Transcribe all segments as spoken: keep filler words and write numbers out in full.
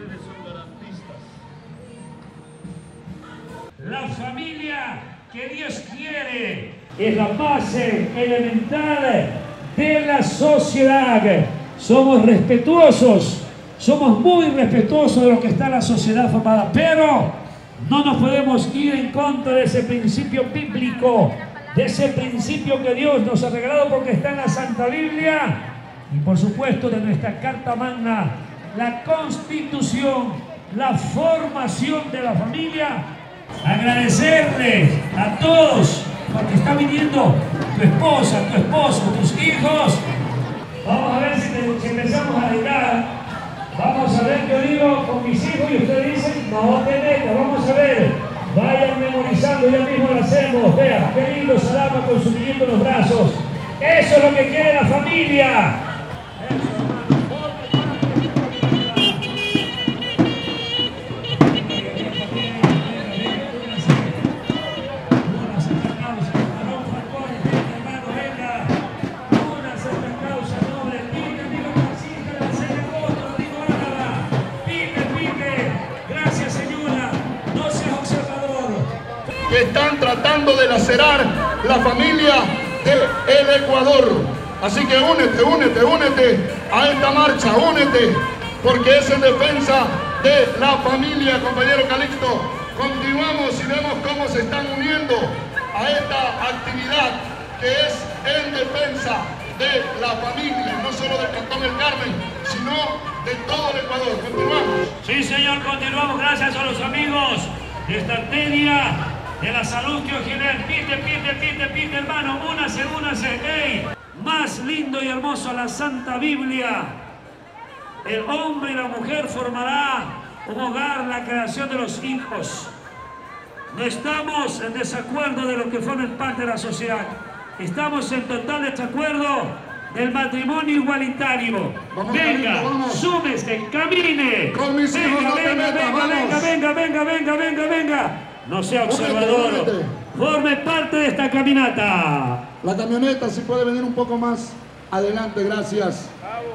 ustedes son garantistas. La familia que Dios quiere es la base elemental de la sociedad. Somos respetuosos, somos muy respetuosos de lo que está en la sociedad formada, pero no nos podemos ir en contra de ese principio bíblico, de ese principio que Dios nos ha regalado porque está en la Santa Biblia y por supuesto de nuestra Carta Magna, la Constitución, la formación de la familia. Agradecerles a todos porque está viniendo tu esposa, tu esposo, tus hijos. Vamos a ver si, te, si empezamos a dedicar. Vamos a ver, yo digo con mis hijos y ustedes dicen, no te metas, vamos a ver. Vayan memorizando, ya mismo lo hacemos. Vean, qué lindo Salama con su niñito en los brazos. Eso es lo que quiere la familia. Que están tratando de lacerar la familia del Ecuador. Así que únete, únete, únete a esta marcha, únete, porque es en defensa de la familia, compañero Calixto. Continuamos y vemos cómo se están uniendo a esta actividad que es en defensa de la familia, no solo del Cantón El Carmen, sino de todo el Ecuador. Continuamos. Sí, señor, continuamos. Gracias a los amigos de esta arteria de la salud que general. Pite, pite, pite, pite, hermano, únase, únase. ¡Ey! Más lindo y hermoso la Santa Biblia. El hombre y la mujer formará un hogar, la creación de los hijos. No estamos en desacuerdo de lo que forma parte de la sociedad. Estamos en total desacuerdo del matrimonio igualitario. Vamos, venga, Carito, vamos. Súmese, camine. Con mis venga, hijos no venga, te metas, venga, vamos. venga, venga, venga, venga, venga, venga. No sea observador. Únete, únete. Forme parte de esta caminata. La camioneta si puede venir un poco más adelante, gracias.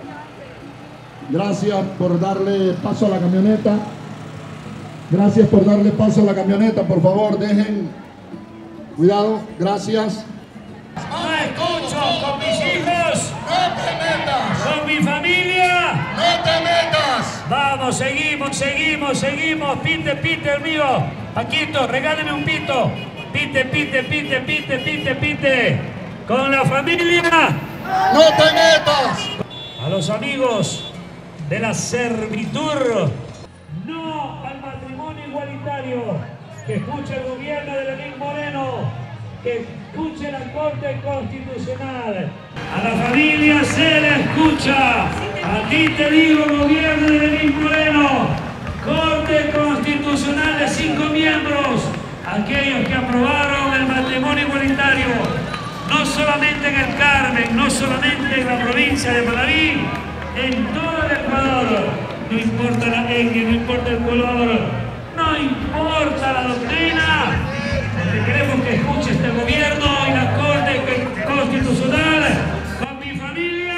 Gracias por darle paso a la camioneta. Gracias por darle paso a la camioneta, por favor, dejen. Cuidado, gracias. No escucho con mis hijos, ¡No te metas! con mi familia. ¡No te metas! Vamos, seguimos, seguimos, seguimos. Pite, pite, el mío. Paquito, regáleme un pito. Pite, pite, pite, pite, pite, pite. Con la familia. ¡No te metas! A los amigos de la servitud. No al matrimonio igualitario. Que escuche el gobierno de Lenín Moreno. Que escuche la Corte Constitucional. A la familia se le escucha. A ti te digo, gobierno de Lenín Moreno. Corte Constitucional de cinco miembros. Aquellos que aprobaron el matrimonio igualitario. No solamente en el Carmen, no solamente en la provincia de Manabí, en todo el Ecuador. No importa la etnia, no importa el color, no importa la doctrina. Porque queremos que escuche este gobierno y la Corte Constitucional. Con mi familia,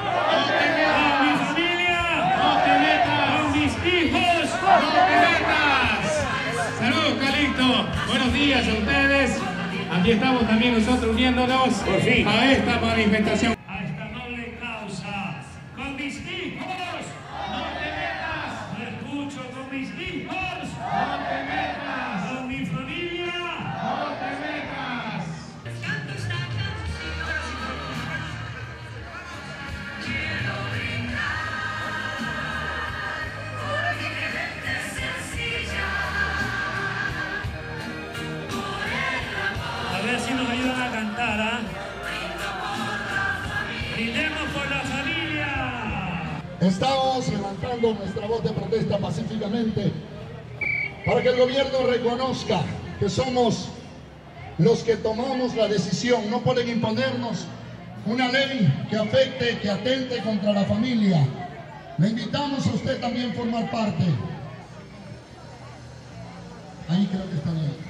con mi familia, con mis hijos. Saludos, Calixto. Buenos días a ustedes. Aquí estamos también nosotros uniéndonos Por fin. a esta manifestación. A esta noble causa. Con mis hijos. ¡No te metas! No escucho con mis hijos. ¡No te metas! Con mi familia. ¡No te metas! A ver si nos ayudan a cantar, ¿ah? Brindemos por la familia. Estamos levantando nuestra voz de protesta pacíficamente para que el gobierno reconozca que somos los que tomamos la decisión. No pueden imponernos una ley que afecte, que atente contra la familia. Le invitamos a usted también a formar parte. Ahí creo que está bien.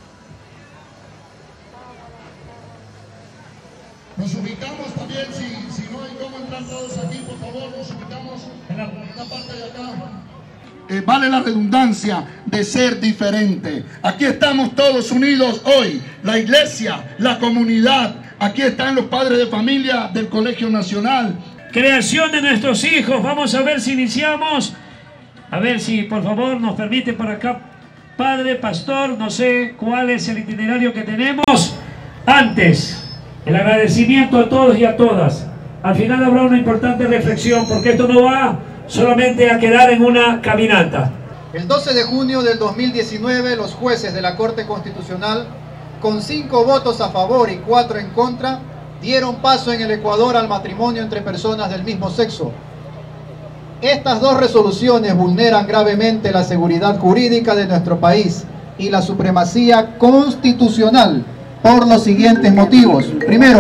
Nos ubicamos también, si, si no hay cómo entrar todos aquí, por favor, nos ubicamos en la, en la parte de acá. Eh, vale la redundancia de ser diferente. Aquí estamos todos unidos hoy, la iglesia, la comunidad. Aquí están los padres de familia del Colegio Nacional. Creación de nuestros hijos. Vamos a ver si iniciamos. A ver si por favor nos permite por acá, padre, pastor, no sé cuál es el itinerario que tenemos. Antes, el agradecimiento a todos y a todas. Al final habrá una importante reflexión, porque esto no va solamente a quedar en una caminata. El doce de junio del dos mil diecinueve, los jueces de la Corte Constitucional, con cinco votos a favor y cuatro en contra, dieron paso en el Ecuador al matrimonio entre personas del mismo sexo. Estas dos resoluciones vulneran gravemente la seguridad jurídica de nuestro país y la supremacía constitucional por los siguientes motivos. Primero,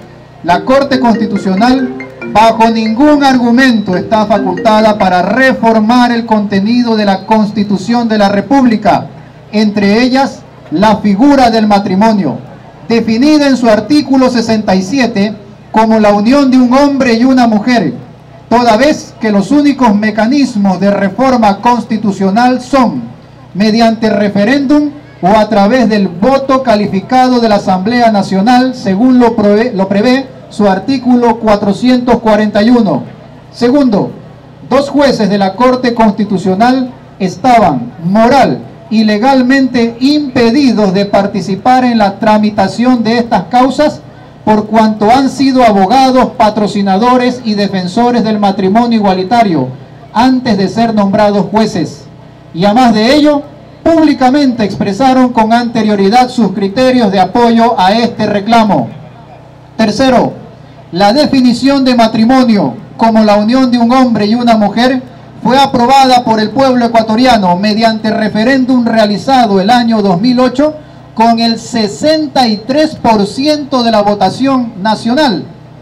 la Corte Constitucional bajo ningún argumento está facultada para reformar el contenido de la Constitución de la República, entre ellas la figura del matrimonio, definida en su artículo sesenta y siete como la unión de un hombre y una mujer, toda vez que los únicos mecanismos de reforma constitucional son mediante referéndum o a través del voto calificado de la Asamblea Nacional, según lo prevé, lo prevé su artículo cuatrocientos cuarenta y uno. Segundo, dos jueces de la Corte Constitucional estaban moral y legalmente impedidos de participar en la tramitación de estas causas por cuanto han sido abogados, patrocinadores y defensores del matrimonio igualitario antes de ser nombrados jueces. Y además de ello, públicamente expresaron con anterioridad sus criterios de apoyo a este reclamo. Tercero, la definición de matrimonio como la unión de un hombre y una mujer fue aprobada por el pueblo ecuatoriano mediante referéndum realizado el año dos mil ocho con el sesenta y tres por ciento de la votación nacional,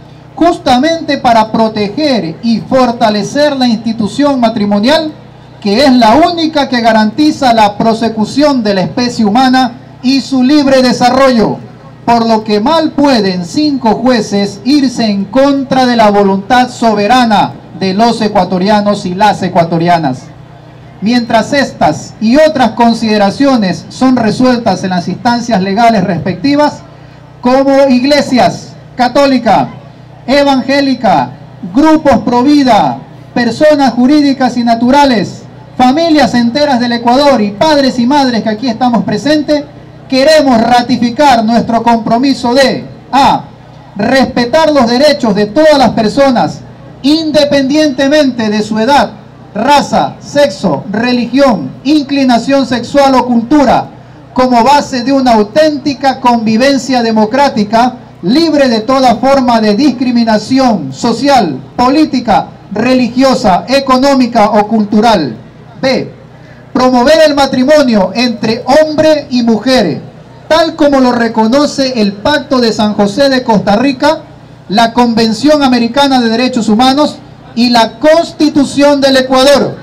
justamente para proteger y fortalecer la institución matrimonial, que es la única que garantiza la prosecución de la especie humana y su libre desarrollo, por lo que mal pueden cinco jueces irse en contra de la voluntad soberana de los ecuatorianos y las ecuatorianas. Mientras estas y otras consideraciones son resueltas en las instancias legales respectivas, como iglesias católica, evangélica, grupos pro vida, personas jurídicas y naturales, familias enteras del Ecuador y padres y madres que aquí estamos presentes, queremos ratificar nuestro compromiso de a. respetar los derechos de todas las personas, independientemente de su edad, raza, sexo, religión, inclinación sexual o cultura, como base de una auténtica convivencia democrática, libre de toda forma de discriminación social, política, religiosa, económica o cultural. B. Promover el matrimonio entre hombre y mujer, tal como lo reconoce el Pacto de San José de Costa Rica, la Convención Americana de Derechos Humanos y la Constitución del Ecuador,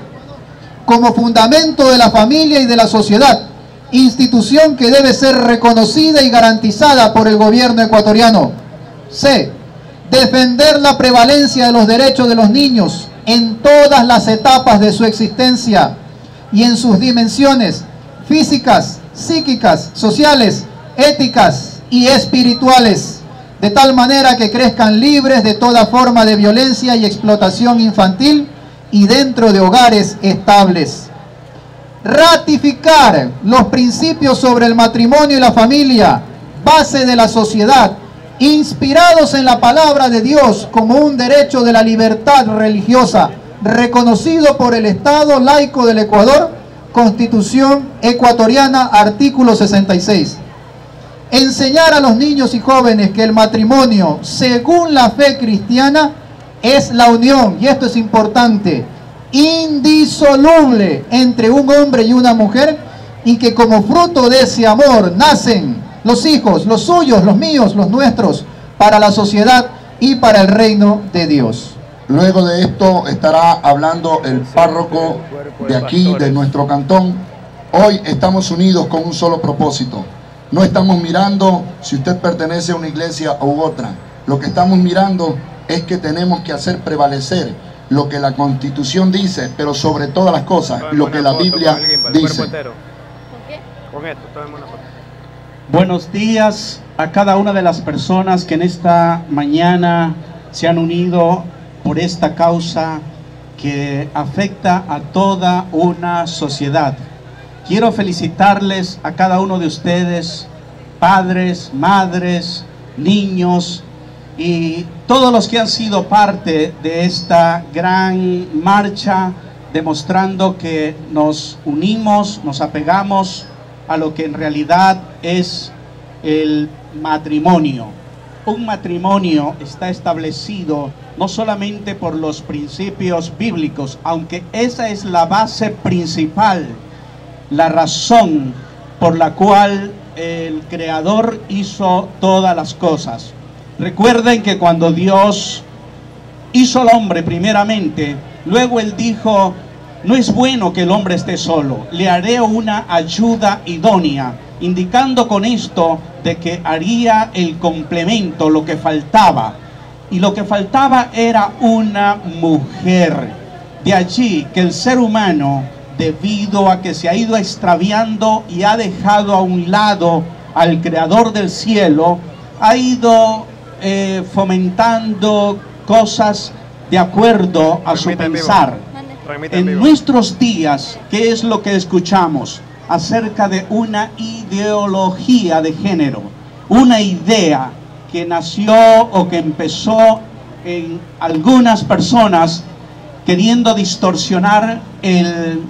como fundamento de la familia y de la sociedad, institución que debe ser reconocida y garantizada por el gobierno ecuatoriano. C. Defender la prevalencia de los derechos de los niños en todas las etapas de su existencia y en sus dimensiones físicas, psíquicas, sociales, éticas y espirituales, de tal manera que crezcan libres de toda forma de violencia y explotación infantil y dentro de hogares estables. Ratificar los principios sobre el matrimonio y la familia, base de la sociedad, inspirados en la palabra de Dios como un derecho de la libertad religiosa, reconocido por el Estado laico del Ecuador, Constitución ecuatoriana, artículo sesenta y seis. Enseñar a los niños y jóvenes que el matrimonio, según la fe cristiana, es la unión, y esto es importante, indisoluble entre un hombre y una mujer, y que como fruto de ese amor nacen los hijos, los suyos, los míos, los nuestros, para la sociedad y para el reino de Dios. Luego de esto estará hablando el párroco de aquí, de nuestro cantón. Hoy estamos unidos con un solo propósito. No estamos mirando si usted pertenece a una iglesia u otra. Lo que estamos mirando es que tenemos que hacer prevalecer lo que la Constitución dice, pero sobre todas las cosas, lo que la Biblia dice. Buenos días a cada una de las personas que en esta mañana se han unido por esta causa que afecta a toda una sociedad. Quiero felicitarles a cada uno de ustedes, padres, madres, niños y todos los que han sido parte de esta gran marcha, demostrando que nos unimos, nos apegamos a lo que en realidad es el matrimonio. Un matrimonio está establecido no solamente por los principios bíblicos, aunque esa es la base principal, la razón por la cual el Creador hizo todas las cosas. Recuerden que cuando Dios hizo al hombre primeramente, luego Él dijo: no es bueno que el hombre esté solo, le haré una ayuda idónea, indicando con esto de que haría el complemento, lo que faltaba. Y lo que faltaba era una mujer. De allí que el ser humano, debido a que se ha ido extraviando y ha dejado a un lado al Creador del cielo, ha ido eh, fomentando cosas de acuerdo a su pensar. En nuestros días, ¿qué es lo que escuchamos? Acerca de una ideología de género, una idea que nació o que empezó en algunas personas queriendo distorsionar el,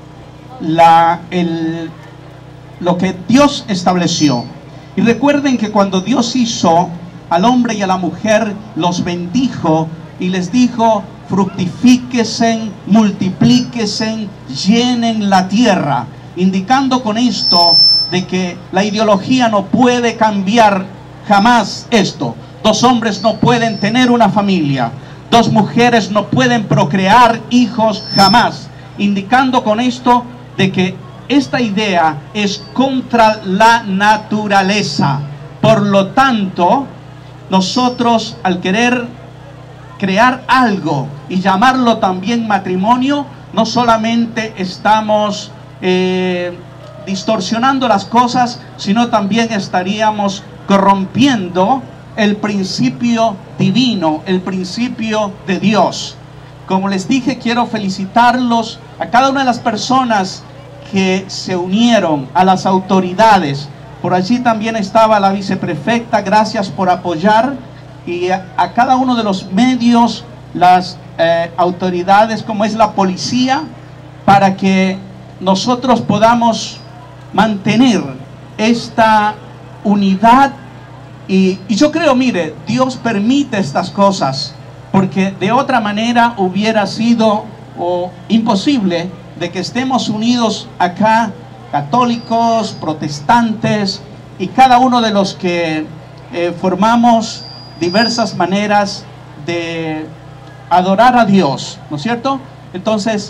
la, el, lo que Dios estableció. Y recuerden que cuando Dios hizo al hombre y a la mujer, los bendijo y les dijo: fructifíquesen, multiplíquesen, llenen la tierra, indicando con esto de que la ideología no puede cambiar jamás esto. Dos hombres no pueden tener una familia, dos mujeres no pueden procrear hijos jamás, indicando con esto de que esta idea es contra la naturaleza. Por lo tanto, nosotros al querer crear algo y llamarlo también matrimonio, no solamente estamos eh, distorsionando las cosas, sino también estaríamos corrompiendo el principio divino, el principio de Dios. Como les dije, quiero felicitarlos a cada una de las personas que se unieron, a las autoridades. Por allí también estaba la viceprefecta, gracias por apoyar. Y a, a cada uno de los medios, las eh, autoridades como es la policía, para que nosotros podamos mantener esta unidad. Y, y yo creo, mire, Dios permite estas cosas, porque de otra manera hubiera sido oh, imposible de que estemos unidos acá, católicos, protestantes, y cada uno de los que eh, formamos diversas maneras de adorar a Dios, ¿no es cierto? Entonces,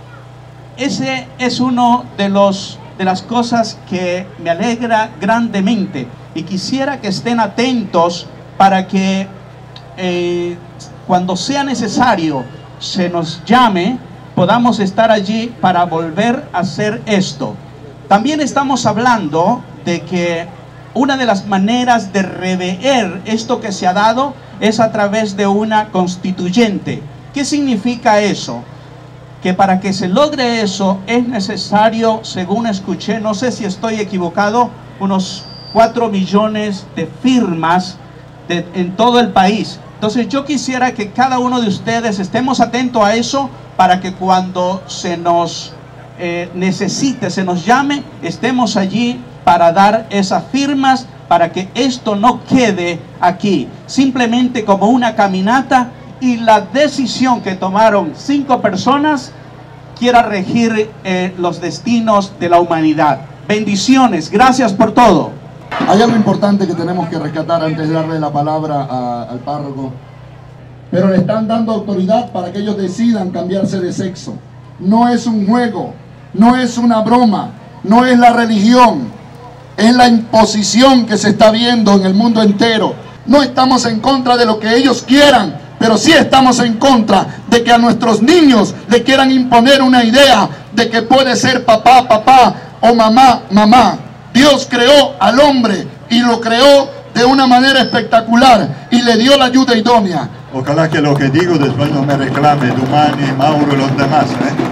ese es uno de los de las cosas que me alegra grandemente, y quisiera que estén atentos para que eh, cuando sea necesario se nos llame, podamos estar allí para volver a hacer esto. También estamos hablando de que una de las maneras de rever esto que se ha dado es a través de una constituyente. ¿Qué significa eso? Que para que se logre eso es necesario, según escuché, no sé si estoy equivocado, unos cuatro millones de firmas de, en todo el país. Entonces yo quisiera que cada uno de ustedes estemos atentos a eso, para que cuando se nos eh, necesite, se nos llame, estemos allí para dar esas firmas, para que esto no quede aquí simplemente como una caminata, y la decisión que tomaron cinco personas quiera regir eh, los destinos de la humanidad. Bendiciones, gracias por todo. Hay algo importante que tenemos que rescatar antes de darle la palabra a, al párroco. Pero le están dando autoridad para que ellos decidan cambiarse de sexo. No es un juego, no es una broma, no es la religión. Es la imposición que se está viendo en el mundo entero. No estamos en contra de lo que ellos quieran, pero sí estamos en contra de que a nuestros niños le quieran imponer una idea de que puede ser papá, papá o mamá, mamá. Dios creó al hombre y lo creó de una manera espectacular y le dio la ayuda idónea. Ojalá que lo que digo después no me reclame Dumani, Mauro y los demás, ¿eh?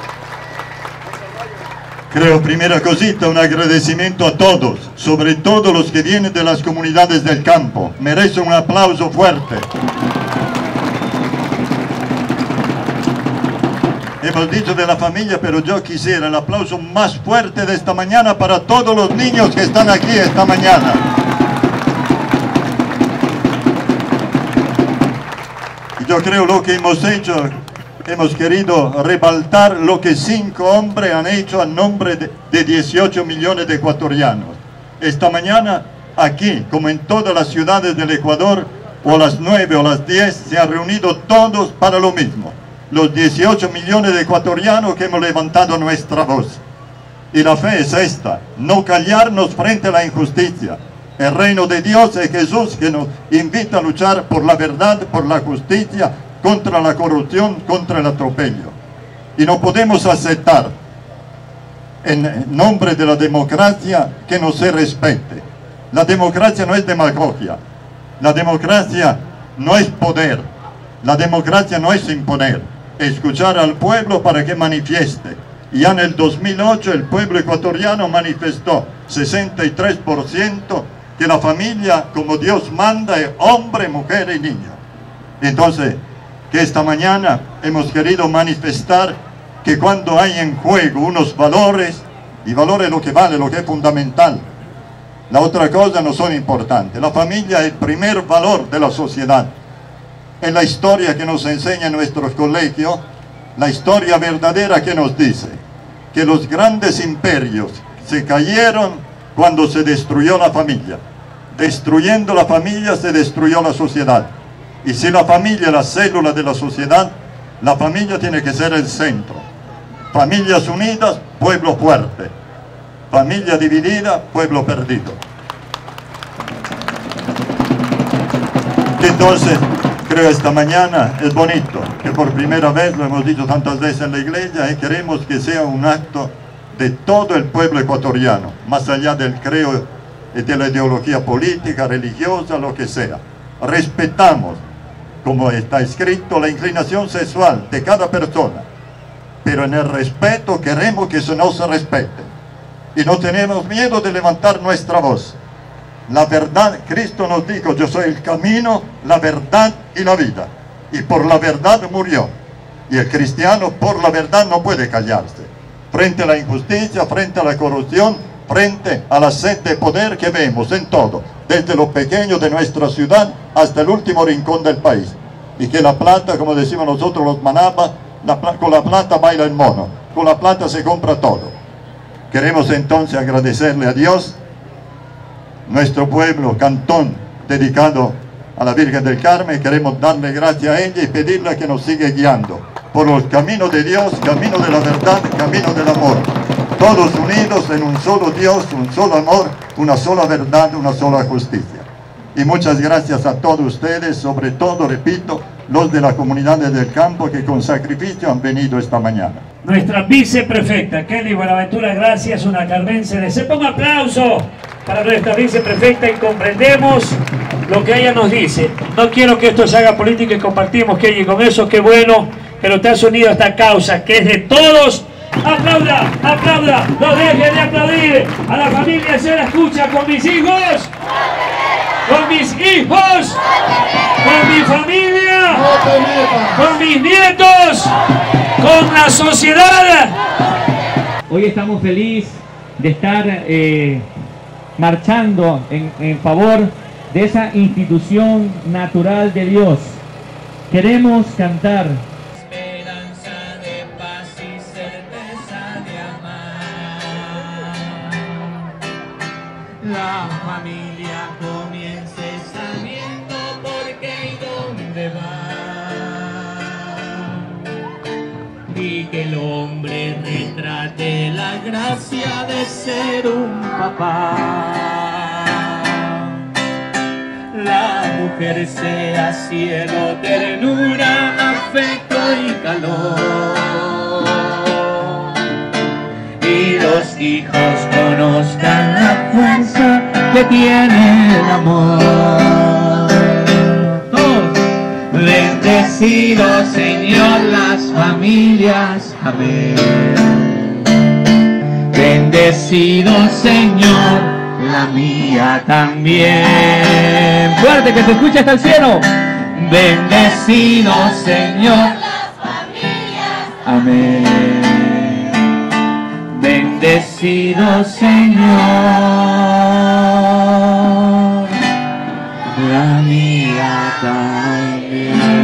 Creo, primera cosita, un agradecimiento a todos, sobre todo los que vienen de las comunidades del campo. Merecen un aplauso fuerte. Hemos dicho de la familia, pero yo quisiera el aplauso más fuerte de esta mañana para todos los niños que están aquí esta mañana. Y yo creo lo que hemos hecho, hemos querido rebaltar lo que cinco hombres han hecho a nombre de, de dieciocho millones de ecuatorianos. Esta mañana, aquí, como en todas las ciudades del Ecuador, o a las nueve o a las diez, se han reunido todos para lo mismo. Los dieciocho millones de ecuatorianos que hemos levantado nuestra voz. Y la fe es esta, no callarnos frente a la injusticia. El reino de Dios es Jesús, que nos invita a luchar por la verdad, por la justicia, contra la corrupción, contra el atropello. Y no podemos aceptar, en nombre de la democracia, que no se respete. La democracia no es demagogia. La democracia no es poder. La democracia no es imponer. Escuchar al pueblo para que manifieste. Ya en el dos mil ocho el pueblo ecuatoriano manifestó sesenta y tres por ciento que la familia, como Dios manda, es hombre, mujer y niño. Entonces, que esta mañana hemos querido manifestar que cuando hay en juego unos valores, y valores lo que vale, lo que es fundamental, la otra cosa no son importantes. La familia es el primer valor de la sociedad. En la historia que nos enseña en nuestros colegios, la historia verdadera que nos dice que los grandes imperios se cayeron cuando se destruyó la familia. Destruyendo la familia se destruyó la sociedad. Y si la familia es la célula de la sociedad, la familia tiene que ser el centro. Familias unidas, pueblo fuerte. Familia dividida, pueblo perdido. Entonces, creo esta mañana es bonito, que por primera vez, lo hemos dicho tantas veces en la iglesia, y queremos que sea un acto de todo el pueblo ecuatoriano, más allá del creo y de la ideología política, religiosa, lo que sea. Respetamos, como está escrito, la inclinación sexual de cada persona, pero en el respeto queremos que eso no se respete. Y no tenemos miedo de levantar nuestra voz. La verdad, Cristo nos dijo, yo soy el camino, la verdad y la vida. Y por la verdad murió. Y el cristiano por la verdad no puede callarse. Frente a la injusticia, frente a la corrupción, frente a la sed de poder que vemos en todo, desde lo pequeño de nuestra ciudad hasta el último rincón del país. Y que la plata, como decimos nosotros los manapas, la, con la plata baila el mono, con la plata se compra todo. Queremos entonces agradecerle a Dios, nuestro pueblo, cantón dedicado a la Virgen del Carmen, queremos darle gracias a ella y pedirle que nos siga guiando por los caminos de Dios, camino de la verdad, camino del amor. Todos unidos en un solo Dios, un solo amor, una sola verdad, una sola justicia. Y muchas gracias a todos ustedes, sobre todo, repito, los de las comunidades del campo que con sacrificio han venido esta mañana. Nuestra viceprefecta, Kelly Buenaventura, gracias, una carmense. Se ponga aplauso para nuestra viceprefecta y comprendemos lo que ella nos dice. No quiero que esto se haga política y compartimos, Kelly, con eso, qué bueno, pero te has unido a esta causa que es de todos. Aplauda, aplauda, no dejen de aplaudir. A la familia se la escucha con mis hijos, con mis hijos, con mi familia, con mis nietos, con la sociedad. Hoy estamos felices de estar eh, marchando en, en favor de esa institución natural de Dios. Queremos cantar. La familia comience sabiendo por qué y dónde va. Y que el hombre retrate la gracia de ser un papá. La mujer mujer sea cielo, ternura, afecto y calor. Y los hijos conozcan la fuerza que tiene el amor. Todos. Bendecido Señor las familias, amén. Bendecido Señor la mía también. Fuerte, que se escuche hasta el cielo. Bendecido Señor las familias, amén. Bendecido Señor la mía también.